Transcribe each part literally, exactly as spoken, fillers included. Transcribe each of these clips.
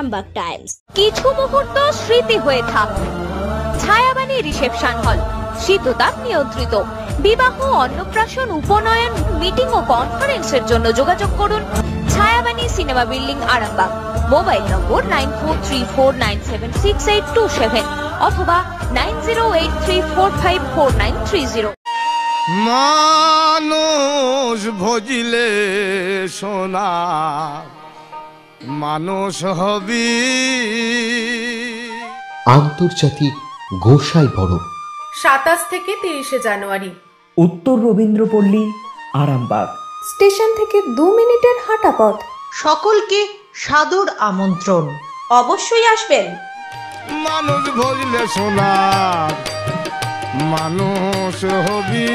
Arambagh Times. কিছু মুহূর্ত স্মৃতি হয়ে থাক। ছায়াবাণী রিসেপশন হল, শীততাপ নিয়ন্ত্রিত। বিবাহ, অন্নপ্রাশন, উপনয়ন, মিটিং ও কনফারেন্সের জন্য যোগাযোগ করুন Chhayabani cinema building, Arambagh. Mobile number nine four three four nine seven six eight two seven অথবা nine zero eight three four five four nine three zero. মানুষ ভজিলে সোনা মানুষ হবি। আন্তর্জাতিক গোসাই পরব সাতাশ থেকে তিরিশে জানুয়ারি, উত্তর রবীন্দ্রপল্লী, আরামবাগ। স্টেশন থেকে দু মিনিটের হাঁটা পথ। সকলকে সাদর আমন্ত্রণ, অবশ্যই আসবেন। মানুষ ভজিলে সোনা মানুষ হবি।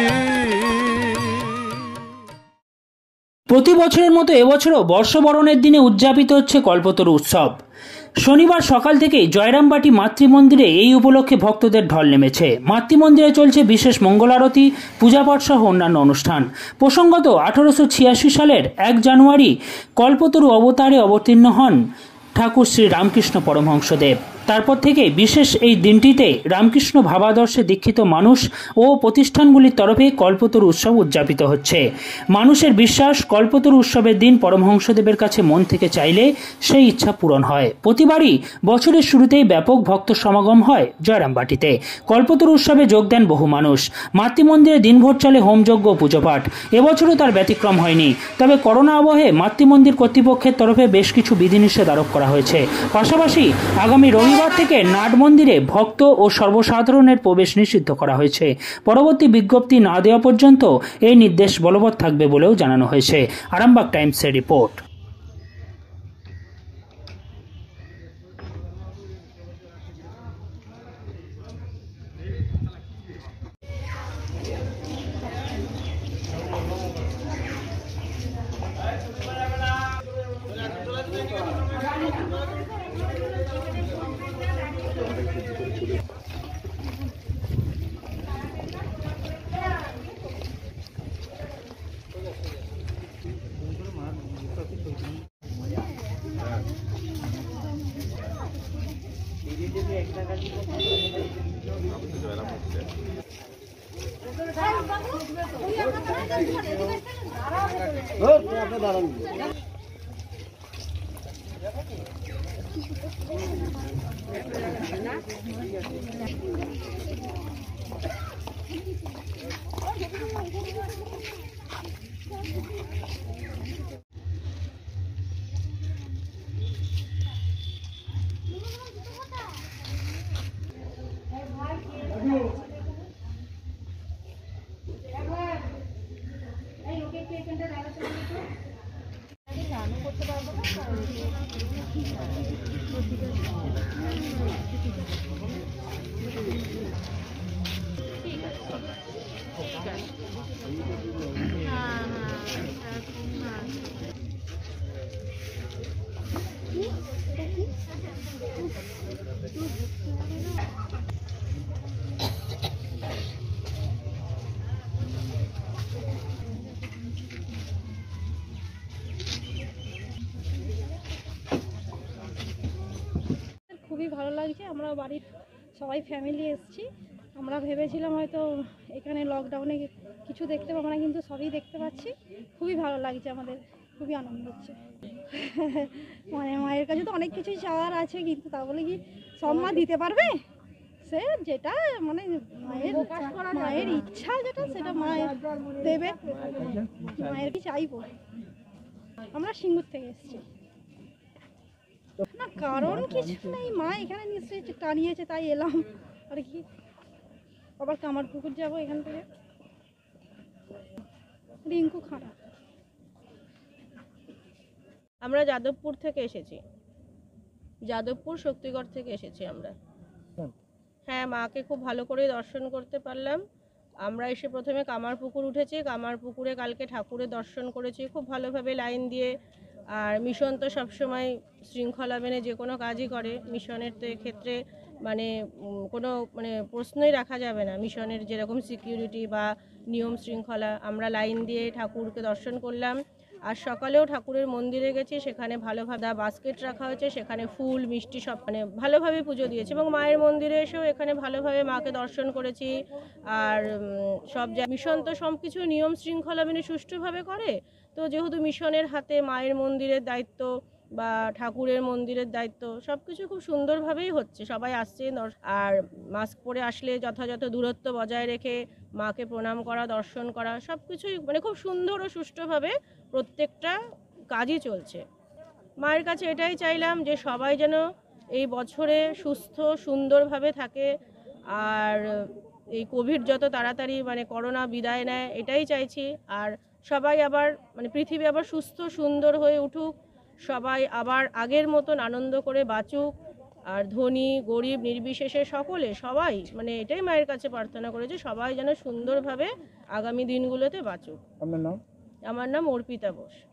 প্রতি বছরের মতো এবছরও বর্ষবরণের দিনে উদযাপিত হচ্ছে কল্পতরু উৎসব। শনিবার সকাল থেকেই জয়রামবাটি মাতৃমন্দিরে এই উপলক্ষে ভক্তদের ঢল নেমেছে। মাতৃমন্দিরে চলছে বিশেষ মঙ্গল আরতি, পূজাপাঠ সহ অন্যান্য অনুষ্ঠান। প্রসঙ্গত, আঠারোশো ছিয়াশি সালের এক জানুয়ারি কল্পতরু অবতারে অবতীর্ণ হন ঠাকুর শ্রী রামকৃষ্ণ পরমহংসদেব। তারপর থেকে বিশেষ এই দিনটিতে রামকৃষ্ণ ভাবাদর্শে দীক্ষিত মানুষ ও প্রতিষ্ঠানগুলির তরফে কল্পতরু উৎসব উদযাপিত হচ্ছে। মানুষের বিশ্বাস, কল্পতরু উৎসবের দিন পরমহংসদেবের কাছে মন থেকে চাইলে সেই ইচ্ছা পূরণ হয়। প্রতিবারই বছরের শুরুতেই ব্যাপক ভক্ত সমাগম হয় জয়রামবাটিতে। কল্পতরু উৎসবে যোগ দেন বহু মানুষ। মাতৃমন্দিরে দিনভর চলে হোমযজ্ঞ ও পুজোপাঠ। এবছরও তার ব্যতিক্রম হয়নি। তবে করোনা আবহে মাতৃমন্দির কর্তৃপক্ষের তরফে বেশ কিছু বিধিনিষেধ আরোপ করা হয়েছে। পাশাপাশি আগামী রবিবার থেকে নাট মন্দিরে ভক্ত ও সর্বসাধারণের প্রবেশ নিষিদ্ধ করা হয়েছে। পরবর্তী বিজ্ঞপ্তি না দেওয়া পর্যন্ত এই নির্দেশ বলবৎ থাকবে বলেও জানানো হয়েছে। আরামবাগ টাইমসের রিপোর্ট। খুবই ভালো লাগছে। আমরা বাড়ির সবাই ফ্যামিলি এসেছি। আমরা ভেবেছিলাম হয়তো এখানে লকডাউনে কিছু দেখতে পাবো না, কিন্তু সবই দেখতে পাচ্ছি। খুবই ভালো লাগছে, আমাদের খুবই আনন্দ হচ্ছে। মানে মায়ের কাছে তো অনেক কিছুই চাওয়ার আছে, কিন্তু তা বলে কি সব মা দিতে পারবে? সে যেটা মানে মায়ের মায়ের ইচ্ছা যেটা সেটা মা দেবে। মায়ের কি চাইবো। আমরা সিঙ্গুর থেকে এসেছি না, কারণ কিছু নেই। মা এখানে নিশ্চয়ই টানিয়েছে তাই এলাম আর কি। আবার কামারপুকুর যাবো এখান থেকে। রিঙ্কু খানা। আমরা যাদবপুর থেকে এসেছি, যাদবপুর শক্তিগড় থেকে এসেছি আমরা। হ্যাঁ, মাকে খুব ভালো করে দর্শন করতে পারলাম। আমরা এসে প্রথমে কামারপুকুর উঠেছি। কামারপুকুরে কালকে ঠাকুরের দর্শন করেছি খুব ভালোভাবে লাইন দিয়ে। আর মিশন তো সবসময় শৃঙ্খলা মেনে যে কোনো কাজই করে। মিশনের তো এক্ষেত্রে মানে কোনো মানে প্রশ্নই রাখা যাবে না। মিশনের যেরকম সিকিউরিটি বা নিয়ম শৃঙ্খলা, আমরা লাইন দিয়ে ঠাকুরকে দর্শন করলাম। আর সকালেও ঠাকুরের মন্দিরে গেছি, সেখানে ভালোভাবে বাস্কেট রাখা হয়েছে, সেখানে ফুল মিষ্টি সব মানে ভালোভাবে পুজো দিয়েছি এবং মায়ের মন্দিরে এসেও এখানে ভালোভাবে মাকে দর্শন করেছি। আর সব মিশন তো সব কিছু নিয়ম শৃঙ্খলা মেনে সুষ্ঠুভাবে করে, তো যেহেতু মিশনের হাতে মায়ের মন্দিরের দায়িত্ব বা ঠাকুরের মন্দিরের দায়িত্ব সব কিছু খুব সুন্দরভাবেই হচ্ছে। সবাই আসছে, আর মাস্ক পরে আসলে যথাযথ দূরত্ব বজায় রেখে মাকে প্রণাম করা, দর্শন করা সব কিছুই মানে খুব সুন্দর ও সুষ্ঠুভাবে প্রত্যেকটা কাজই চলছে। মায়ের কাছে এটাই চাইলাম যে সবাই যেন এই বছরে সুস্থ সুন্দরভাবে থাকে, আর এই কোভিড যত তাড়াতাড়ি মানে করোনা বিদায় নেয় এটাই চাইছি। আর সবাই আবার মানে পৃথিবী আবার সুস্থ সুন্দর হয়ে উঠুক, সবাই আবার আগের মতন আনন্দ করে বাঁচুক, আর ধনী গরিব নির্বিশেষে সকলে সবাই মানে এটাই মায়ের কাছে প্রার্থনা করে যে সবাই যেন সুন্দরভাবে আগামী দিনগুলোতে বাঁচুক। আপনার নাম? আমার নাম অর্পিতা বোস।